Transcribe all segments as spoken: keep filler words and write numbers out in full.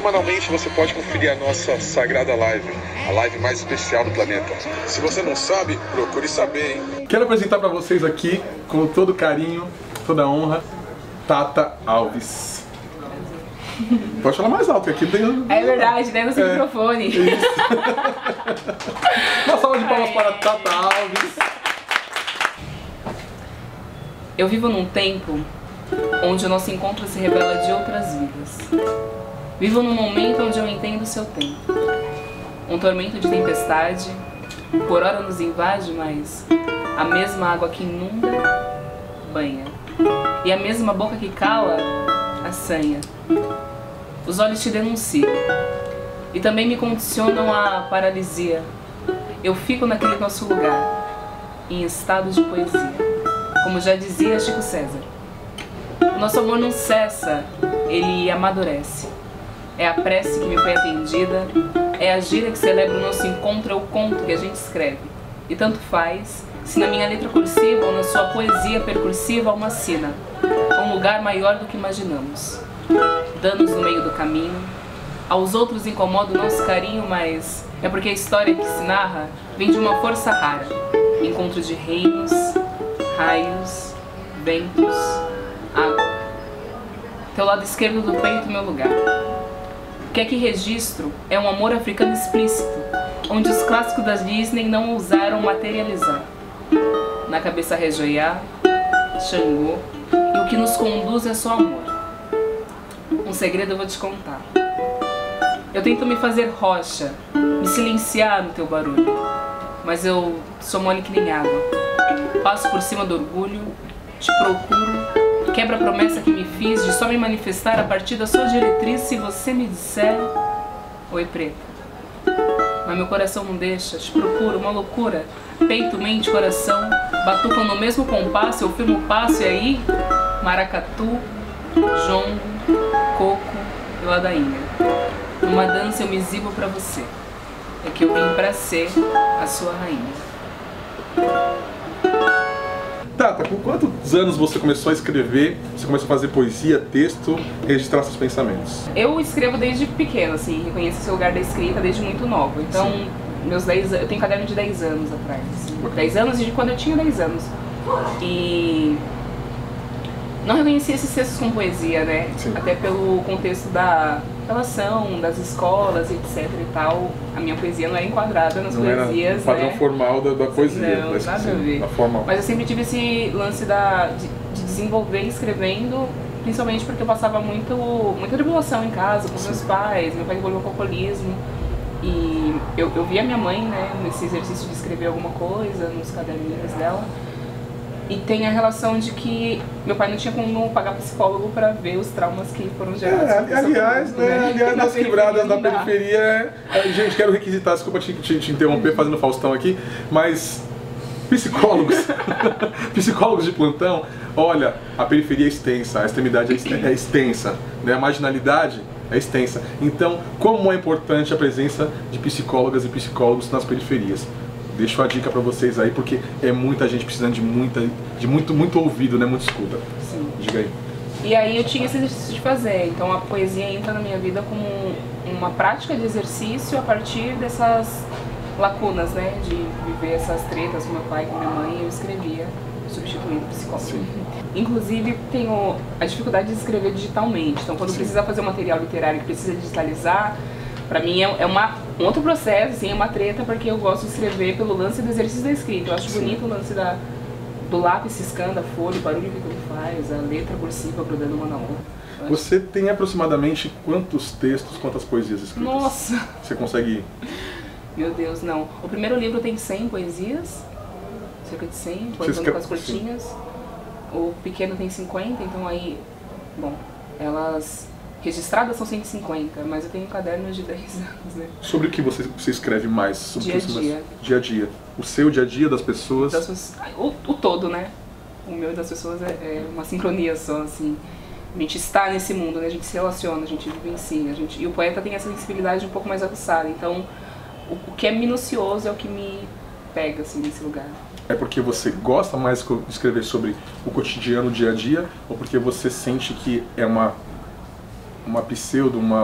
Semanalmente você pode conferir a nossa sagrada live, a live mais especial do planeta. Se você não sabe, procure saber, hein? Quero apresentar para vocês aqui, com todo carinho, toda honra, Tata Alves. Pode falar mais alto, que aqui tem... É verdade, né? No seu é, microfone. Isso. Uma salva de palmas para Tata Alves. Eu vivo num tempo onde o nosso encontro se revela de outras vidas. Vivo num momento onde eu entendo o seu tempo. Um tormento de tempestade, por hora nos invade, mas a mesma água que inunda, banha. E a mesma boca que cala, assanha. Os olhos te denunciam e também me condicionam à paralisia. Eu fico naquele nosso lugar, em estado de poesia, como já dizia Chico César. O nosso amor não cessa, ele amadurece. É a prece que me foi atendida, é a gíria que celebra o nosso encontro, é o conto que a gente escreve. E tanto faz se na minha letra cursiva ou na sua poesia percursiva há uma sina, a um lugar maior do que imaginamos. Danos no meio do caminho, aos outros incomoda o nosso carinho, mas é porque a história que se narra vem de uma força rara. Encontro de reinos, raios, ventos, água. Teu lado esquerdo do peito, meu lugar. O que é que registro é um amor africano explícito, onde os clássicos da Disney não ousaram materializar. Na cabeça Rejoiá, Xangô, e o que nos conduz é só amor. Um segredo eu vou te contar. Eu tento me fazer rocha, me silenciar no teu barulho, mas eu sou mole que nem água. Passo por cima do orgulho, te procuro, quebra a promessa que me fiz de só me manifestar a partir da sua diretriz se você me disser: oi, preta. Mas meu coração não deixa, te procuro, uma loucura. Peito, mente, coração batucam no mesmo compasso, eu firmo o passo e aí maracatu, jongo, coco e ladainha. Numa dança eu me exibo pra você. É que eu vim pra ser a sua rainha. Tata, com quantos anos você começou a escrever? Você começou a fazer poesia, texto, registrar seus pensamentos? Eu escrevo desde pequeno, assim, reconheço o seu lugar da escrita desde muito nova. Então, sim, meus dez, eu tenho caderno de dez anos atrás. Assim, dez anos e de quando eu tinha dez anos. E não reconhecia esses textos com poesia, né? Sim. Até pelo contexto da relação, das escolas, etc e tal. A minha poesia não era enquadrada nas não poesias, era o padrão, né, formal da, da poesia. Não, da, nada a ver. Da formal. Mas eu sempre tive esse lance da, de, de desenvolver escrevendo, principalmente porque eu passava muito, muita tribulação em casa com, sim, meus pais. Meu pai desenvolveu alcoolismo. E eu, eu via minha mãe, né, nesse exercício de escrever alguma coisa nos caderninhos dela. E tem a relação de que meu pai não tinha como pagar psicólogo para ver os traumas que foram gerados. É, aliás, né, né, aliás, nas quebradas da periferia, é, gente, quero requisitar, desculpa te, te, te interromper fazendo Faustão aqui, mas psicólogos, psicólogos de plantão, olha, a periferia é extensa, a extremidade é extensa, né, a marginalidade é extensa. Então, como é importante a presença de psicólogas e psicólogos nas periferias? Deixo a dica pra vocês aí, porque é muita gente precisando de, muita, de muito, muito ouvido, né? Muito escuta. Sim. Diga aí. E aí eu tinha esse exercício de fazer, então a poesia entra na minha vida como uma prática de exercício a partir dessas lacunas, né? De viver essas tretas com meu pai, com minha mãe, eu escrevia, substituindo o psicólogo. Sim. Inclusive tenho a dificuldade de escrever digitalmente, então quando, sim, precisa fazer um material literário que precisa digitalizar, pra mim é, é uma, um outro processo, assim, é uma treta, porque eu gosto de escrever pelo lance do exercício da escrita. Eu acho, sim, bonito o lance da, do lápis ciscando a folha, o barulho que ele faz, a letra cursiva grudando uma na outra. Você tem aproximadamente quantos textos, quantas poesias escritas? Nossa! Você consegue... Meu Deus, não. O primeiro livro tem cem poesias, cerca de cem, contando com as curtinhas. Sim. O pequeno tem cinquenta, então aí, bom, elas... registradas são cento e cinquenta, mas eu tenho um caderno de dez anos, né? Sobre o que você, você escreve mais? Sobre dia a dia. Mais? Dia a dia. O seu dia a dia das pessoas? Das, o, o todo, né? O meu e das pessoas é, é uma sincronia só, assim. A gente está nesse mundo, né? A gente se relaciona, a gente vivencia. A gente... E o poeta tem essa sensibilidade um pouco mais aguçada. Então, o, o que é minucioso é o que me pega, assim, nesse lugar. É porque você gosta mais de escrever sobre o cotidiano, o dia a dia? Ou porque você sente que é uma... uma pseudo, uma,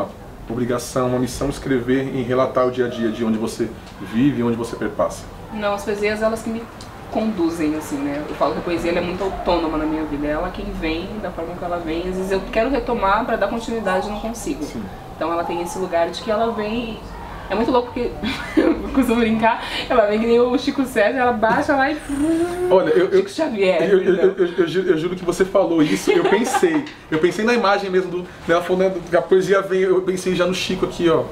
obrigação, uma missão escrever em relatar o dia a dia de onde você vive, onde você perpassa? Não, as poesias elas que me conduzem, assim, né? Eu falo que a poesia ela é muito autônoma na minha vida, é ela quem vem, da forma que ela vem. Às vezes eu quero retomar para dar continuidade e não consigo. Sim. Então ela tem esse lugar de que ela vem. É muito louco porque eu costumo brincar, ela vem que nem o Chico César, ela baixa lá e. Olha, eu, eu, Chico Xavier. Eu, eu, eu, eu, eu, juro, eu juro que você falou isso, eu pensei. Eu pensei na imagem mesmo do. Ela falou, né, que a poesia vem, eu pensei já no Chico aqui, ó.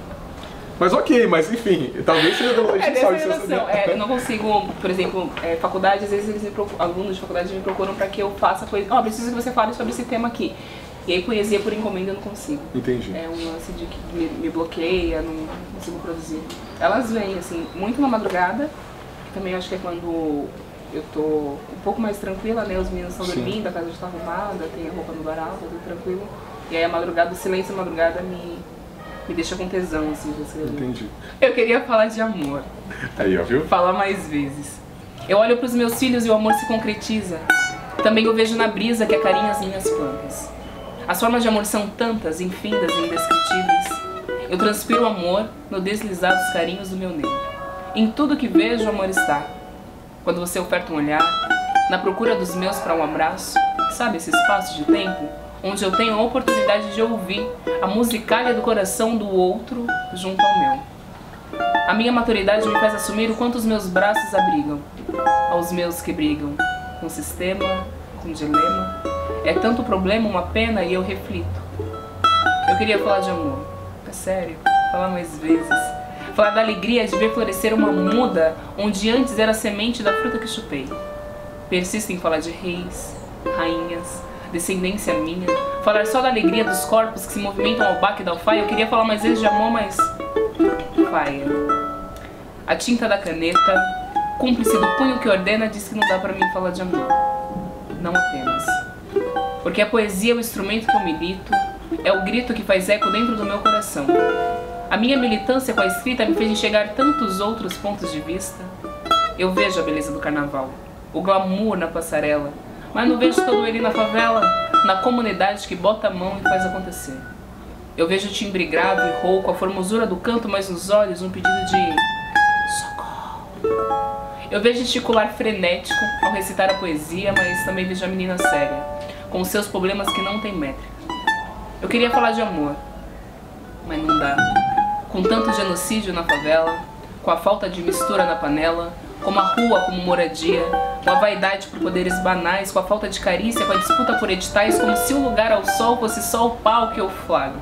Mas ok, mas enfim, talvez seja a gente é sabe dessa relação. É, eu não consigo, por exemplo, é, faculdade, às vezes eles me procuram, alunos de faculdade me procuram para que eu faça coisa. Ó, oh, preciso que você fale sobre esse tema aqui. E aí poesia por encomenda eu não consigo. Entendi. É um lance de que me, me bloqueia, não consigo produzir. Elas vêm, assim, muito na madrugada, que também acho que é quando eu tô um pouco mais tranquila, né? Os meninos estão dormindo, a casa já está arrumada, tem a roupa no varal, tá tudo tranquilo. E aí a madrugada, o silêncio da madrugada me, me deixa com tesão, assim, de escrever. Entendi. Eu queria falar de amor. Aí, ó, viu? Falar mais vezes. Eu olho pros meus filhos e o amor se concretiza. Também eu vejo na brisa que acarinha as minhas plantas. As formas de amor são tantas, infindas e indescritíveis. Eu transpiro o amor no deslizar dos carinhos do meu negro. Em tudo que vejo, o amor está. Quando você oferta um olhar, na procura dos meus para um abraço, sabe esse espaço de tempo onde eu tenho a oportunidade de ouvir a musicalha do coração do outro junto ao meu. A minha maturidade me faz assumir o quanto os meus braços abrigam aos meus que brigam com sistema, com dilema. É tanto problema, uma pena, e eu reflito. Eu queria falar de amor. É sério, falar mais vezes. Falar da alegria de ver florescer uma muda onde antes era a semente da fruta que chupei. Persisto em falar de reis, rainhas, descendência minha. Falar só da alegria dos corpos que se movimentam ao baque da alfaia. Eu queria falar mais vezes de amor, mas... faia. A tinta da caneta, cúmplice do punho que ordena, diz que não dá pra mim falar de amor. Não apenas. Porque a poesia é o instrumento que eu milito, é o grito que faz eco dentro do meu coração. A minha militância com a escrita me fez enxergar tantos outros pontos de vista. Eu vejo a beleza do carnaval, o glamour na passarela, mas não vejo todo ele na favela, na comunidade que bota a mão e faz acontecer. Eu vejo o timbre grave e rouco, a formosura do canto, mas nos olhos um pedido de socorro. Eu vejo gesticular frenético ao recitar a poesia, mas também vejo a menina séria, com seus problemas que não tem métrica. Eu queria falar de amor, mas não dá. Com tanto genocídio na favela, com a falta de mistura na panela, com a rua como moradia, com a vaidade por poderes banais, com a falta de carícia, com a disputa por editais, como se o lugar ao sol fosse só o pau que eu flagro.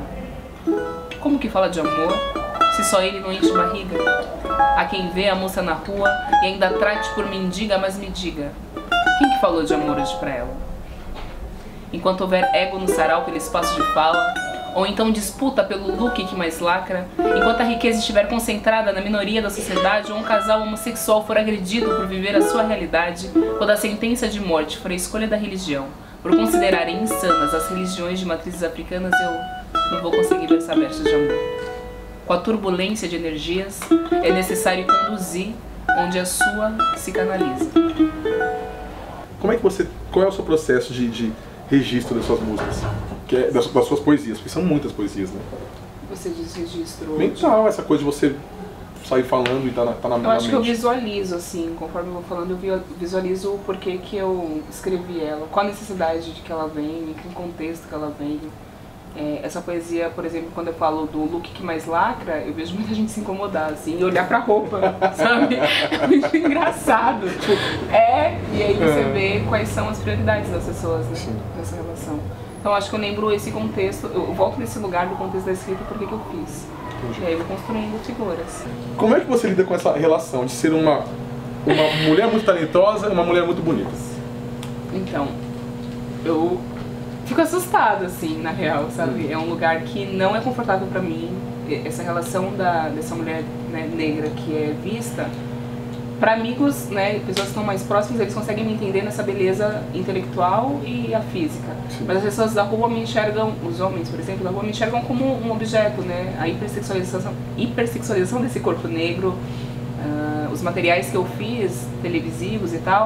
Como que fala de amor, se só ele não enche barriga? Há quem vê a moça na rua e ainda trate por mendiga, mas me diga, quem que falou de amor hoje pra ela? Enquanto houver ego no sarau pelo espaço de fala, ou então disputa pelo look que mais lacra, enquanto a riqueza estiver concentrada na minoria da sociedade, ou um casal homossexual for agredido por viver a sua realidade, quando a sentença de morte for a escolha da religião, por considerarem insanas as religiões de matrizes africanas, eu não vou conseguir versar versos de amor. Com a turbulência de energias, é necessário conduzir onde a sua se canaliza. Como é que você... Qual é o seu processo de... de... registro das suas músicas, que é, das, das suas poesias, porque são muitas poesias, né? Você diz registro... Mental, essa coisa de você sair falando e tá na, tá na, eu na acho mente. que eu visualizo, assim, conforme eu vou falando, eu visualizo o porquê que eu escrevi ela, qual a necessidade de que ela vem, em que contexto que ela vem. É, essa poesia, por exemplo, quando eu falo do look que mais lacra, eu vejo muita gente se incomodar, assim, e olhar pra roupa, sabe? É muito engraçado. É, e aí você vê quais são as prioridades das pessoas, né, nessa relação. Então acho que eu lembro esse contexto, eu volto nesse lugar do contexto da escrita porque que eu fiz. Entendi. E aí eu vou construindo figuras. Como é que você lida com essa relação de ser uma, uma mulher muito talentosa e uma mulher muito bonita? Então, eu... fico assustada, assim, na real, sabe? É um lugar que não é confortável pra mim. Essa relação da, dessa mulher, né, negra que é vista, pra amigos, né, pessoas que estão mais próximas, eles conseguem me entender nessa beleza intelectual e a física. Sim. Mas as pessoas da rua me enxergam, os homens, por exemplo, da rua me enxergam como um objeto, né? A hipersexualização, hipersexualização desse corpo negro, uh, os materiais que eu fiz, televisivos e tal,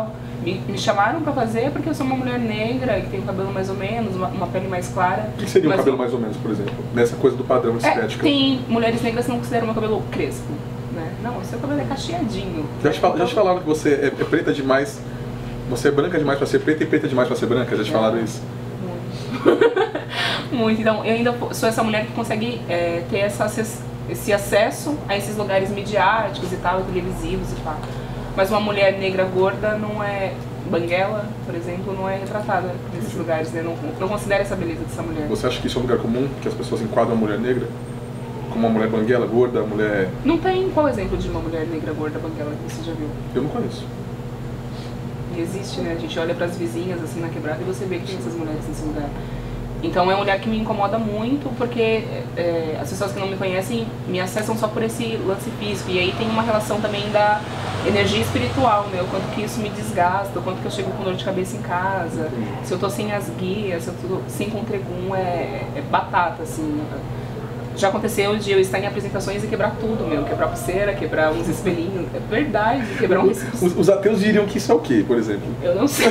me, me chamaram pra fazer porque eu sou uma mulher negra, que tem o cabelo mais ou menos, uma, uma pele mais clara. O que seria um mas, cabelo mais ou menos, por exemplo? Nessa coisa do padrão de é, estética. Tem mulheres negras que não consideram meu cabelo crespo, né? Não, o seu cabelo é cacheadinho. Já te, fal, já te falaram que você é, é preta demais, você é branca demais pra ser preta e preta demais pra ser branca? Já te falaram isso? Muito. Muito. Então, eu ainda sou essa mulher que consegue é, ter essa, esse acesso a esses lugares midiáticos e tal, televisivos e tal. Mas uma mulher negra gorda não é... Banguela, por exemplo, não é retratada nesses lugares, né? Não, não considera essa beleza dessa mulher. Você acha que isso é um lugar comum, que as pessoas enquadram a mulher negra? Como uma mulher banguela, gorda, mulher... Não tem qual exemplo de uma mulher negra, gorda, banguela que você já viu? Eu não conheço. E existe, né? A gente olha pras vizinhas, assim, na quebrada e você vê que tem essas mulheres nesse lugar. Então é um lugar que me incomoda muito, porque é, as pessoas que não me conhecem me acessam só por esse lance físico. E aí tem uma relação também da energia espiritual, né? O quanto que isso me desgasta, o quanto que eu chego com dor de cabeça em casa. Se eu tô sem as guias, se eu tô sem contregum, é, é batata, assim. Já aconteceu de eu estar em apresentações e quebrar tudo, meu. Quebrar pulseira, quebrar uns espelhinhos. É verdade, quebrar um... Os, os ateus diriam que isso é o quê, por exemplo? Eu não sei.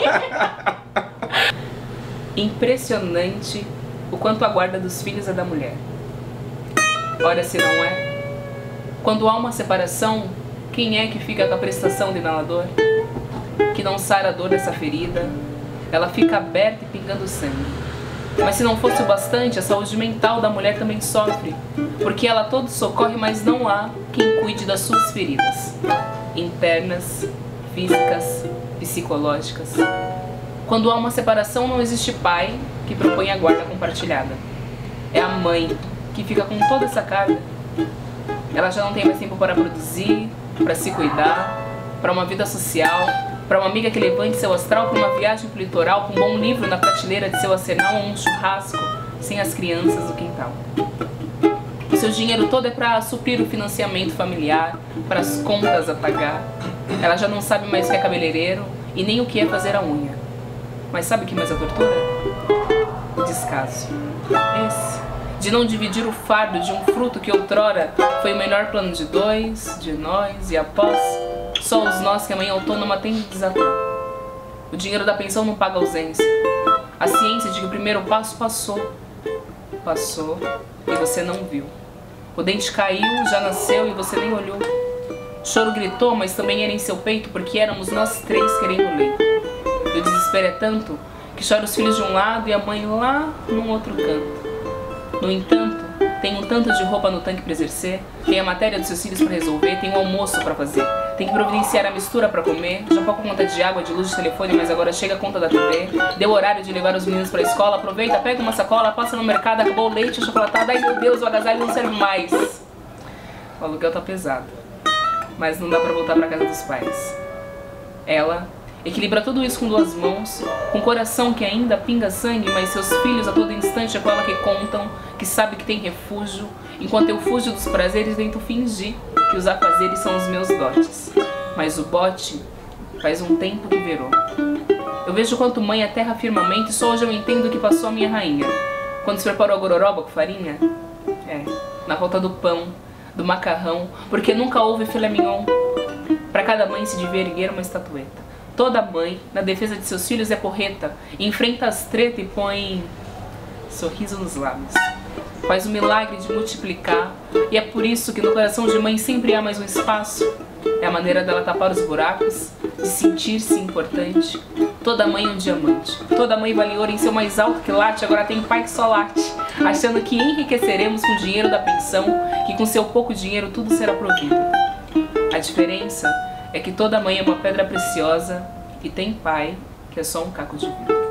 Impressionante o quanto a guarda dos filhos é da mulher. Ora, se não é? Quando há uma separação, quem é que fica com a prestação de inalador? Que não sara a dor dessa ferida, ela fica aberta e pingando sangue. Mas se não fosse o bastante, a saúde mental da mulher também sofre, porque ela todo socorre, mas não há quem cuide das suas feridas, internas, físicas, psicológicas. Quando há uma separação, não existe pai que propõe a guarda compartilhada. É a mãe que fica com toda essa carga. Ela já não tem mais tempo para produzir, para se cuidar, para uma vida social, para uma amiga que levante seu astral para uma viagem pro litoral com um bom livro na prateleira de seu arsenal ou um churrasco sem as crianças do quintal. O seu dinheiro todo é para suprir o financiamento familiar, para as contas a pagar. Ela já não sabe mais o que é cabeleireiro e nem o que é fazer a unha. Mas sabe o que mais a tortura? O descaso. Esse. De não dividir o fardo de um fruto que outrora foi o melhor plano de dois, de nós, e após, só os nós que a mãe autônoma tem de desatar. O dinheiro da pensão não paga ausência. A ciência de que o primeiro passo passou. Passou e você não viu. O dente caiu, já nasceu e você nem olhou. O choro gritou, mas também era em seu peito, porque éramos nós três querendo leite. E o desespero é tanto que chora os filhos de um lado e a mãe lá num outro canto. No entanto, tem um tanto de roupa no tanque para exercer, tem a matéria dos seus filhos para resolver, tem o almoço para fazer, tem que providenciar a mistura para comer, já pouco conta de água, de luz, de telefone, mas agora chega a conta da T V, deu horário de levar os meninos para a escola, aproveita, pega uma sacola, passa no mercado, acabou o leite, o chocolatado, ai meu Deus, o agasalho não serve mais. O aluguel tá pesado, mas não dá para voltar para casa dos pais. Ela equilibra tudo isso com duas mãos, com coração que ainda pinga sangue, mas seus filhos a todo instante é com ela que contam, que sabe que tem refúgio, enquanto eu fujo dos prazeres tento fingir que os afazeres são os meus dotes. Mas o bote faz um tempo que virou. Eu vejo quanto mãe a terra firmamente e só hoje eu entendo o que passou a minha rainha. Quando se preparou a gororoba com farinha? É, na volta do pão, do macarrão, porque nunca houve filé mignon. Pra cada mãe se devia erguer uma estatueta. Toda mãe, na defesa de seus filhos, é porreta, enfrenta as tretas e põe sorriso nos lábios. Faz o milagre de multiplicar, e é por isso que no coração de mãe sempre há mais um espaço. É a maneira dela tapar os buracos, de sentir-se importante. Toda mãe é um diamante. Toda mãe vale ouro em seu mais alto que late, agora tem pai que só late, achando que enriqueceremos com o dinheiro da pensão, que com seu pouco dinheiro tudo será provido. A diferença é que toda mãe é uma pedra preciosa e tem pai que é só um caco de vidro.